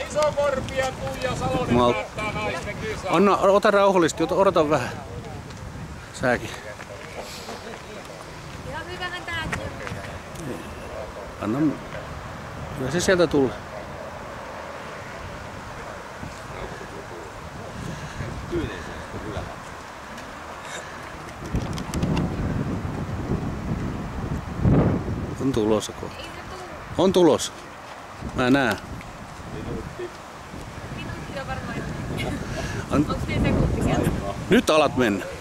Isokorpi ja Tuija Salonen päättää naisten kisaa. Anna, ota rauhallisesti, odota vähän. Säkin. Ihan hyvähän tääkin on. Anna. Kyllä se sieltä tulee. On tulossa kohta. On tulossa. Mä näen. Minuutti on varmaan. Onko ne sekunti sieltä? Nyt alat mennä.